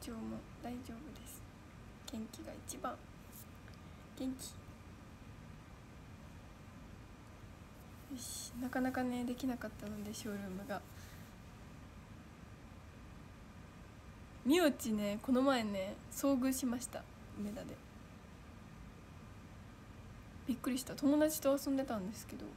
調も大丈夫です。元気が一番。元気。よし、なかなかねできなかったのでショールームが。みおちね、この前ね遭遇しました、梅田で。びっくりした。友達と遊んでたんですけど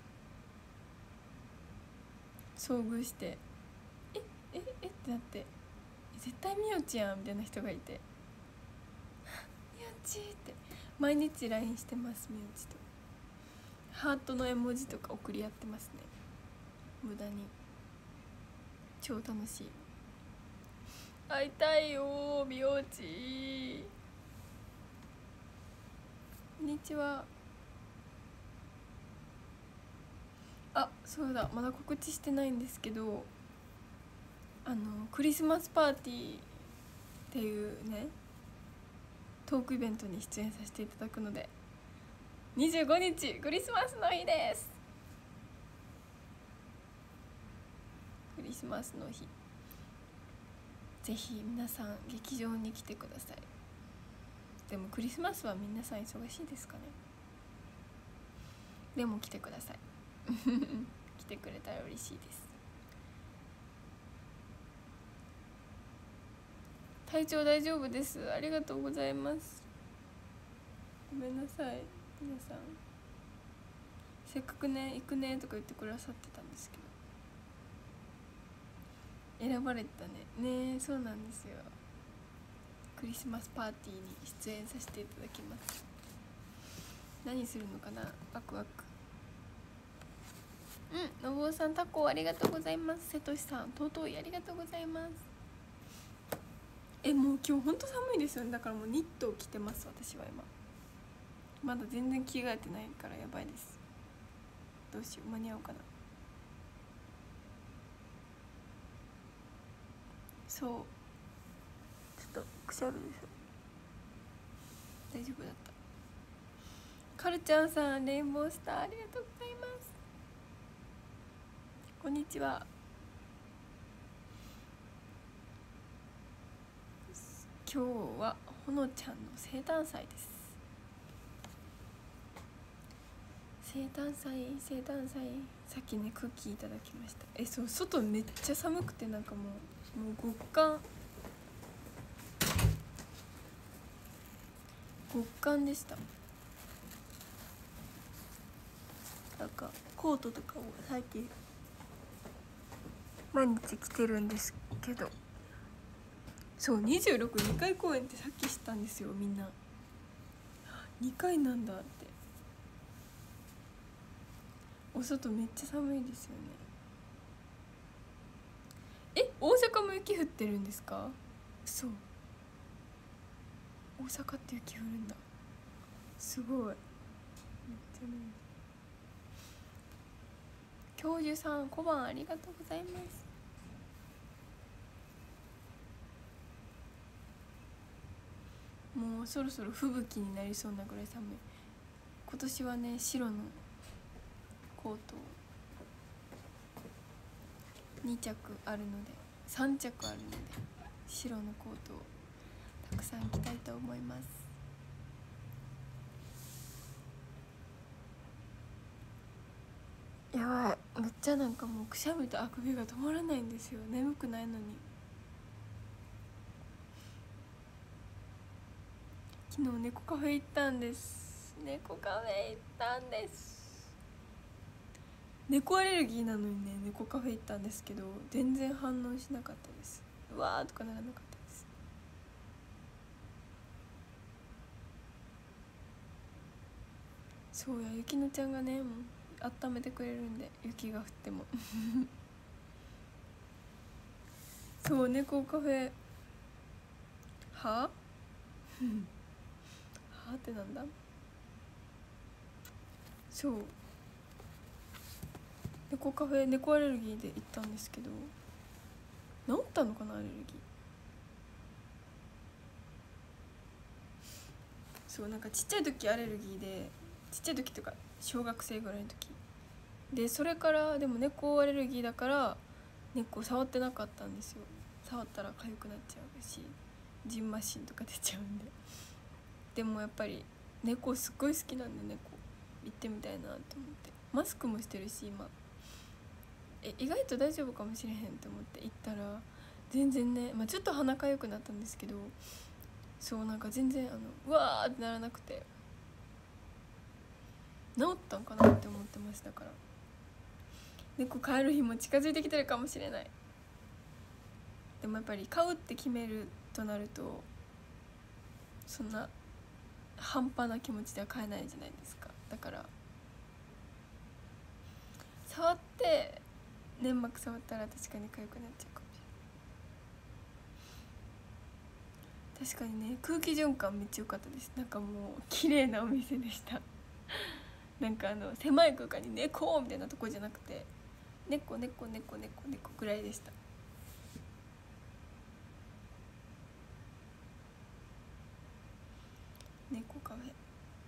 遭遇して、えってなって、絶対みおちやんみたいな人がいてみおちって毎日 LINE してます。みおちとハートの絵文字とか送り合ってますね。無駄に超楽しい。会いたいよみおち。こんにちは。あ、そうだ、まだ告知してないんですけど、クリスマスパーティーっていうねトークイベントに出演させていただくので、25日クリスマスの日です。クリスマスの日、ぜひ皆さん劇場に来てください。でもクリスマスは皆さん忙しいですかね。でも来てください来てくれたら嬉しいです。体調大丈夫です。ありがとうございます。ごめんなさい皆さん。せっかくね行くねとか言ってくださってたんですけど、選ばれたね。ね、そうなんですよ。クリスマスパーティーに出演させていただきます。何するのかな、ワクワク。のぼうさん、タコありがとうございます。せとしさん、尊いありがとうございます。もう今日ほんと寒いですよね。だからもうニットを着てます。私は今まだ全然着替えてないからやばいです。どうしよう、間に合うかな。そう、ちょっとくしゃるでしょ。大丈夫だった。カルちゃんさん、レインボースターありがとうございます。こんにちは。今日はほのちゃんの生誕祭です。生誕祭さっきねクッキーいただきました。そう、外めっちゃ寒くて、なんかもう極寒でした。なんかコートとかを最近毎日着てるんですけど、そう262回公演ってさっき知ったんですよ。みんな2回なんだって。お外めっちゃ寒いですよね。大阪も雪降ってるんですか？そう、大阪って雪降るんだ。すごい。めっちゃね。教授さん、小判ありがとうございます。もうそろそろ吹雪になりそうなぐらい寒い。今年はね白のコート2着あるので、3着あるので白のコートをたくさん着たいと思います。やばい、めっちゃなんかもうくしゃみとあくびが止まらないんですよ。眠くないのに。昨日猫カフェ行ったんです。猫アレルギーなのにね、猫カフェ行ったんですけど全然反応しなかったです。うわーとかならなかったです。そうや、ゆきのちゃんがねもう温めてくれるんで、雪が降ってもそう、猫カフェははってなんだ。そう、猫カフェ、猫アレルギーで行ったんですけど、治ったのかな、アレルギー。そう、なんかちっちゃい時アレルギーで、ちっちゃい時とか小学生ぐらいの時で、それからでも猫アレルギーだから猫触ってなかったんですよ。触ったら痒くなっちゃうし、 ジンマシンとか出ちゃうんで。でもやっぱり猫すっごい好きなんで、猫行ってみたいなと思って。マスクもしてるし今、意外と大丈夫かもしれへんって思って行ったら全然ね、ちょっと鼻かゆくなったんですけど、そうなんか全然うわーってならなくて、治ったんかなって思ってました。から猫飼える日も近づいてきてるかもしれない。でもやっぱり飼うって決めるとなると、そんな半端な気持ちでは飼えないじゃないですか。だから触って粘膜触ったら確かに痒くなっちゃうかもしれない。確かにね、空気循環めっちゃ良かったです。なんかもう綺麗なお店でしたなんか狭い空間に猫みたいなとこじゃなくて、猫猫猫猫猫ぐらいでした。猫カフェ、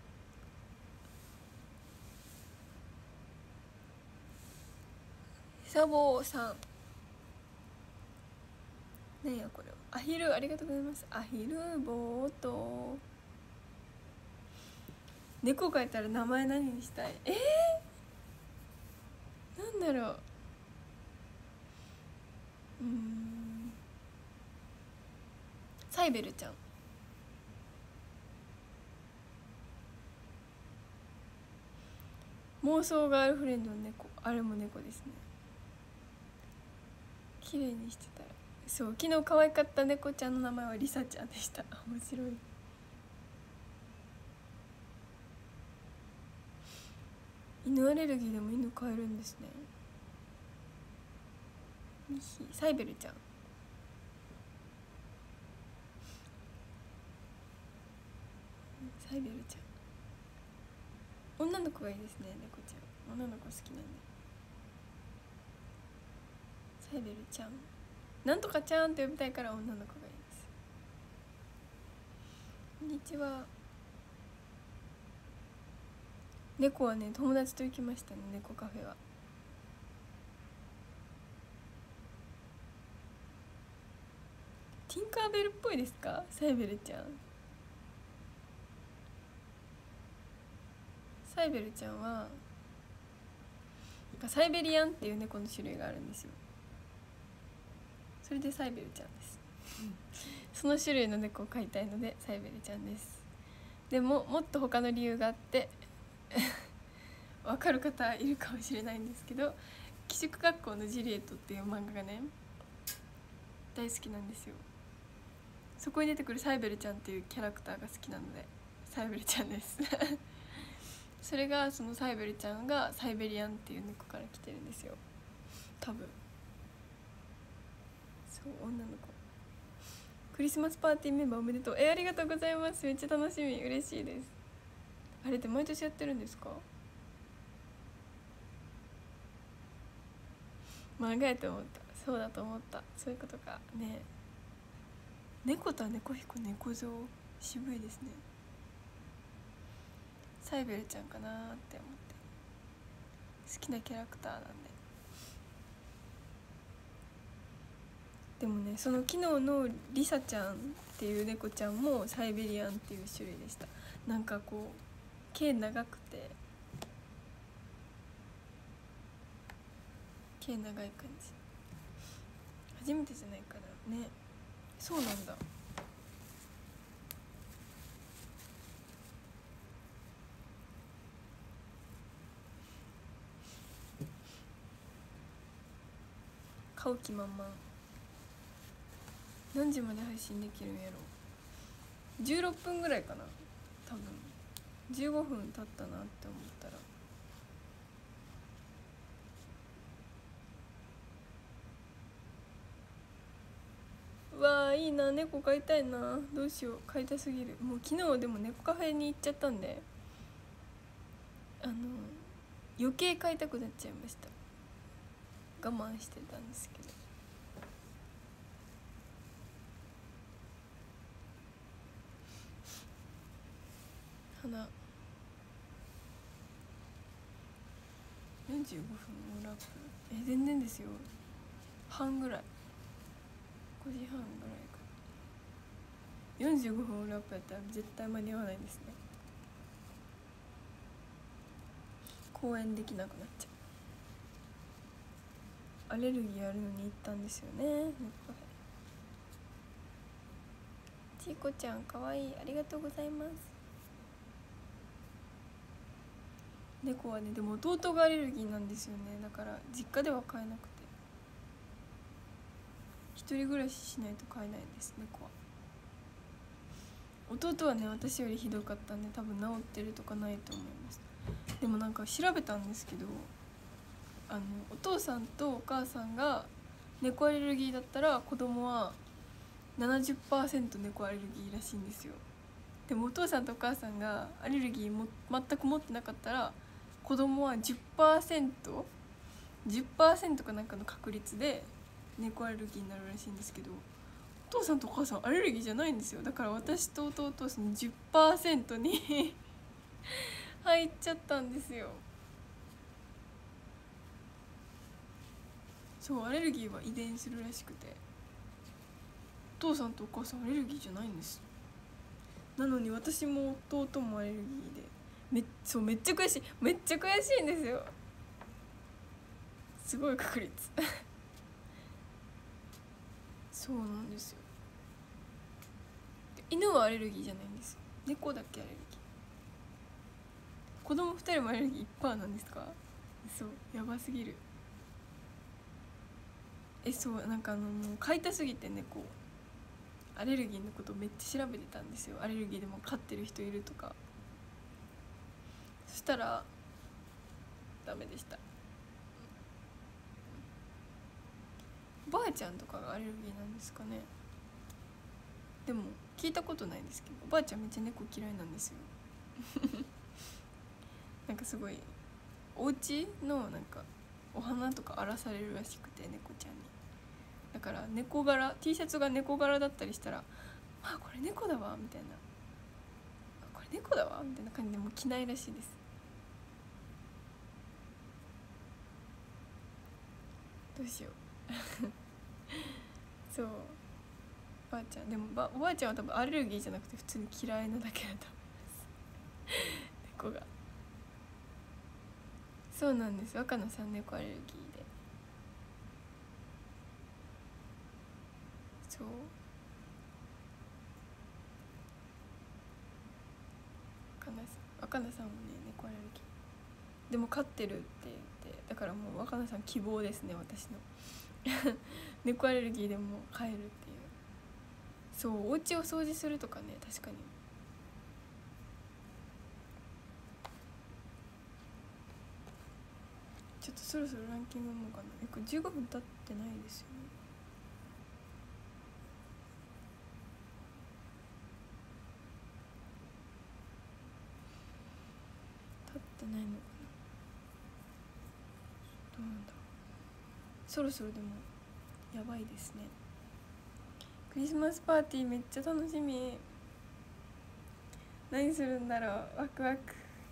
サボーさん、ねえやこれは。アヒル、ありがとうございます。アヒルボート。猫飼えたら名前何にしたい？なんだろう。サイベルちゃん。妄想ガールフレンドの猫、あれも猫ですね。綺麗にしてたら。そう、昨日可愛かった猫ちゃんの名前はリサちゃんでした。面白い。犬アレルギーでも犬飼えるんですね。サイベルちゃん。サイベルちゃん、女の子がいいですね。猫ちゃん、女の子好きなんで。サイベルちゃん、なんとかちゃんって呼びたいから女の子がいいです。こんにちは。猫はね、友達と行きましたね、猫カフェは。ティンカーベルっぽいですか、サイベルちゃん。サイベルちゃんはサイベリアンっていう猫の種類があるんですよ。それでサイベルちゃんですその種類の猫を飼いたいのでサイベルちゃんです。でももっと他の理由があって分かる方いるかもしれないんですけど、寄宿学校のジュリエットっていう漫画がね大好きなんですよ。そこに出てくるサイベルちゃんっていうキャラクターが好きなのでサイベルちゃんですそれが、そのサイベルちゃんがサイベリアンっていう猫から来てるんですよ、多分。そう、女の子。クリスマスパーティーメンバーおめでとう。ありがとうございます。めっちゃ楽しみ、嬉しいです。あれって毎年やってるんですか？漫画やと思った。そうだと思った。そういうことかね。猫とは猫彦猫像、渋いですね。サイベルちゃんかなって思って、好きなキャラクターなんで。でもね、その昨日のリサちゃんっていう猫ちゃんもサイベリアンっていう種類でした。なんかこう毛長くて、毛長い感じ。初めてじゃないかなね。そうなんだ。買う気満々。何時まで配信できるんやろ。16分ぐらいかな多分。15分経ったなって思ったら。うわー、いいな、猫飼いたいな。どうしよう、飼いたすぎる。もう昨日でも猫カフェに行っちゃったんで、余計飼いたくなっちゃいました。我慢してたんですけど。花45分のラップ、全然ですよ。半ぐらい、5時半ぐらいか。 45分オールアップやったら絶対間に合わないですね。公演できなくなっちゃう。アレルギーあるのに行ったんですよね。ちいこちゃんかわいい、ありがとうございます。猫はね、でも弟がアレルギーなんですよね。だから実家では飼えなくて、一人暮らししないと飼えないです、猫は。弟はね、私よりひどかったんで多分治ってるとかないと思います。でもなんか調べたんですけど、お父さんとお母さんが猫アレルギーだったら子供は 70% 猫アレルギーらしいんですよ。でもお父さんとお母さんがアレルギーも全く持ってなかったら子供は 10%かなんかの確率で猫アレルギーになるらしいんですけど、お父さんとお母さんアレルギーじゃないんですよ。だから私と弟はその 10% に入っちゃったんですよ。そう、アレルギーは遺伝するらしくて、お父さんとお母さんアレルギーじゃないんです。なのに私も弟もアレルギーでめっちゃ悔しい、めっちゃ悔しいんですよ。すごい確率そうなんですよ。犬はアレルギーじゃないんですよ。猫だけアレルギー。子供2人もアレルギー 1% なんですか？そう、やばすぎる。そう、なんかもう飼いたすぎて猫、アレルギーのことめっちゃ調べてたんですよ。アレルギーでも飼ってる人いるとか。そしたらダメでした。おばあちゃんとかがアレルギーなんですかね。でも聞いたことないですけど、おばあちゃんめっちゃ猫嫌いなんですよなんかすごいお家のなんかお花とか荒らされるらしくて、猫ちゃんに。だから猫柄 T シャツが猫柄だったりしたら、あ、これ猫だわみたいな、これ猫だわみたいな感じでもう着ないらしいです。どうしようそう、おばあちゃんでもおばあちゃんは多分アレルギーじゃなくて普通に嫌いなだけだと思います猫が。そうなんです、若菜さん猫アレルギーで。そう、若菜さんもね猫アレルギーでも飼ってるって言って、だからもう若菜さん希望ですね、私の猫アレルギーでも飼えるっていう。そう、お家を掃除するとかね、確かに。ちょっとそろそろランキングもかな。これ15分経ってないですよね。経ってないのかな。どうなんだろう。そろそろでもやばいですね。クリスマスパーティーめっちゃ楽しみ。何するんだろう、ワクワク。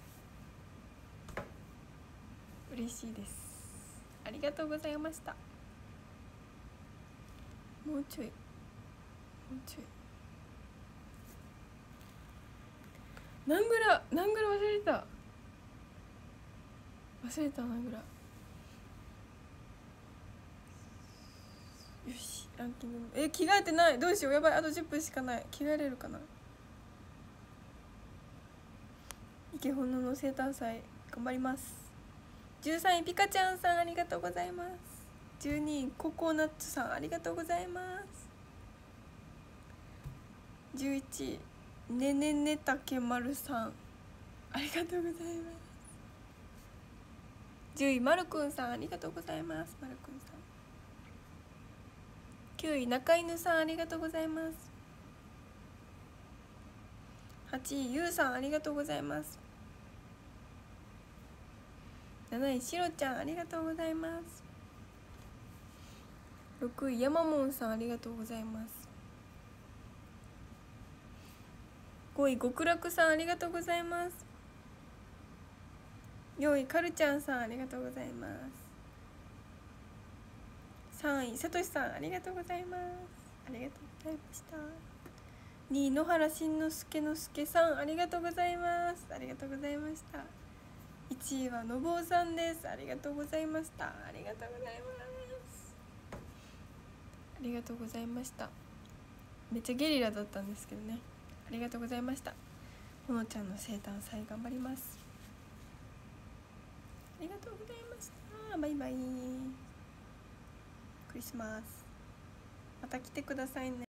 嬉しいです。ありがとうございました。もうちょい何グラ忘れた何グラ。よし、ランキング。着替えてない、どうしよう、やばい、あと10分しかない。着替えれるかな。池ほのの生誕祭頑張ります。13位ピカちゃんさんありがとうございます。12位ココナッツさんありがとうございます。11位ねねねたけまるさんありがとうございます。10位まるくんさんありがとうございます。まるくんさん。9位中犬さんありがとうございます。8位ゆうさんありがとうございます。7位しろちゃんありがとうございます。6位やまもんさんありがとうございます。5位極楽さんありがとうございます。4位かるちゃんさんありがとうございます。3位さとしさんありがとうございます。ありがとうございました。 2位野原しんのすけのすけさん、ありがとうございます。ありがとうございました。1位はのぼうさんです。ありがとうございました。ありがとうございます。ありがとうございました。めっちゃゲリラだったんですけどね、ありがとうございました。ほのちゃんの生誕祭頑張ります。ありがとうございました。バイバイ。クリスマスまた来てくださいね。